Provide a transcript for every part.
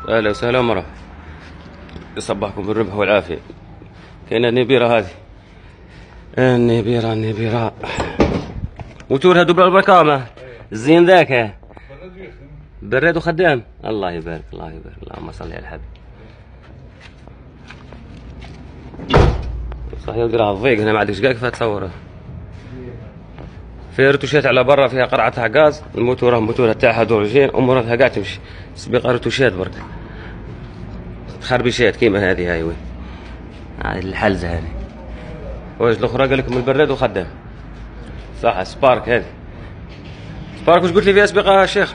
اهلا وسهلا ومرحبا. يصبحكم بالربح والعافيه. كاينه النبيره هذه، النبيره موتور هادو بالبركامه الزين ذاك براد وخدام. الله يبارك الله يبارك، اللهم صل على الحبيب. صحيح وديرها الضيق هنا ما عندكش كاع كيفاه تصورها. فيها رتوشات على برا، فيها قرعه تاع غاز، الموتور تاعها درجين، اموراتها كاع تمشي، سبيقه رتوشات برك، تخربيشات كيما هذه. هاي وين هاي الحلزه هذه. واش الاخرى قال لكم البراد وخدام صح. سبارك هذه سبارك. واش قلت لي فيها سبيقه الشيخ؟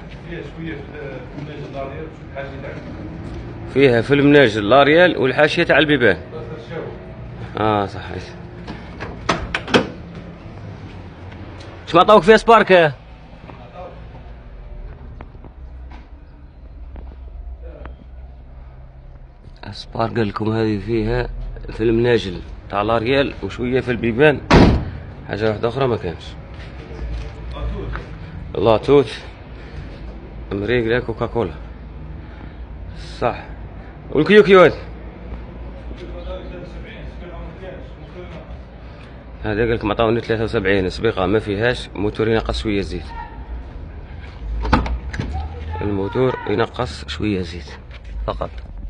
فيها في المناج لاريال والحاشيه تاع البيبان. صحيت. اش ما عطاوك فيها سبارك؟ سبارك قال لكم هذه فيها في المناجل تاع لاريال وشويه في البيبان، حاجه واحده اخرى ما كانش. لاتوت امريكا كوكاكولا صح. والكيو هذا قال لكم عطاوني 73 سبيقه ما فيهاش موتور، ينقص شويه زيت. الموتور ينقص شويه زيت فقط.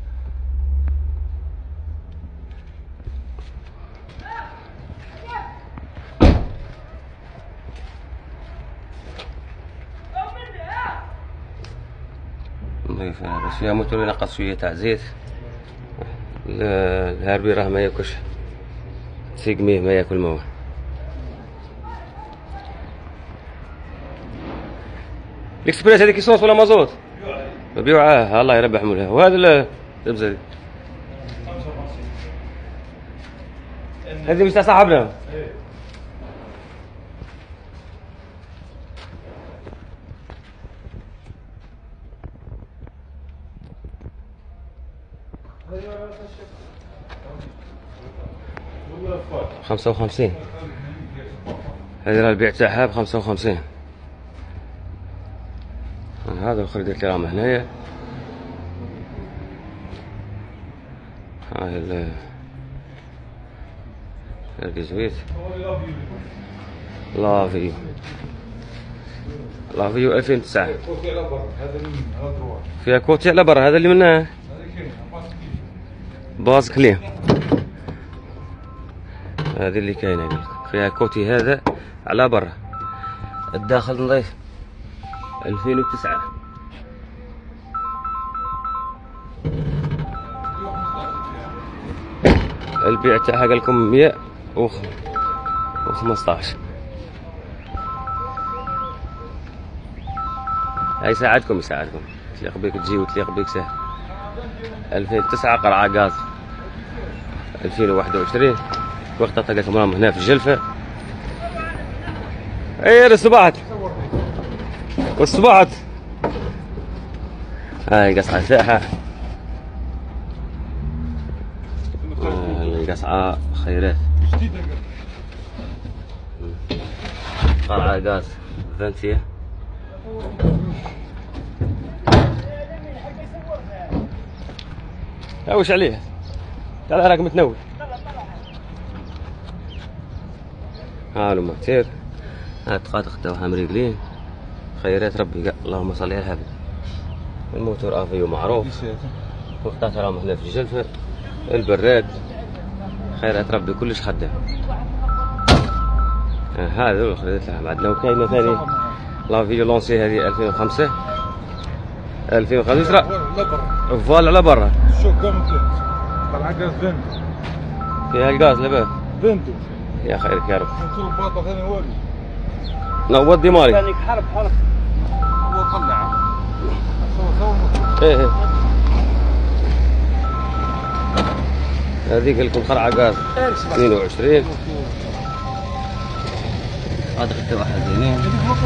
بس فيها موتور ينقص شويه تاع زيت. الهاربي راه ما ياكلش، سيقميه ما ياكل موه. الاكسبريس هذيك كيسونس ولا مازوت؟ مبيوعاه. الله يربح مولها. وهذا البزه هذه مش تاع صاحبنا. خمسة وخمسين. هذه راه البيع تاعها ب55. هذا الخريطة الكرام هنايا. هاي الجزويت لافيو 2009. فيها كوتي على برا. هذا اللي منه باز كليم. هذه اللي كاينه فيها كوتي هذا على برا. الداخل نظيف 2009. البيع تاعها قال لكم 115. هاي يساعدكم تليق بيك تجي وتليق بيك سهل. 2009 قرعه غاز. 2021 وقتها تلقاكم راهم هنا في الجلفه. الصباحت والصباحت. هاي قصعه ساحه. قصعه خيرات. قرعه غاز فانتيه. وش عليه؟ تعال راك متنول. هالو ماتير. الدقائق تاعها مريقلين. خيرات ربي اللهم صل على الحبيب. الموتور افيو معروف. وقتها راهم هنا في الجلفه. البراد خيرات ربي كلش خدام. هذا هو الخريطة تاعها. عندنا وكاينه ثاني لافيو لونسي هذه 2005. 2005 فال على برا. شوف كم طلع غاز فيندو. فيها الغاز لباس فيندو. يا خيرك يا رب. موتور باطل ثاني والي. نوض ديماري. ثاني حرب هو طلع. ايه هذيك لكم قرعه غاز 22. هذا حتى واحد زينين.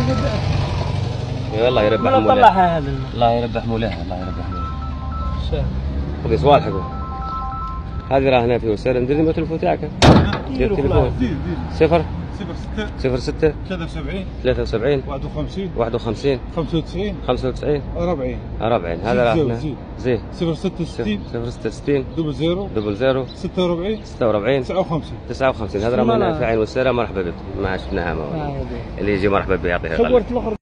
الله يربح مولاها. الله يربح مولاها. الله يربح مولاها. خذي صوالحكم. هذه راه هنا في وسائل. ندير لي التليفون تاعك. دير التليفون 0 06 06 73 73 51 51 95 95 40 40. هذا راه زيد. زين 066 066 00 00 46 46 59. 59. هذا راه من في عين والسيرة. مرحبا بك. ما شفناها اللي يجي مرحبا به يعطيه العافية. صورت الاخر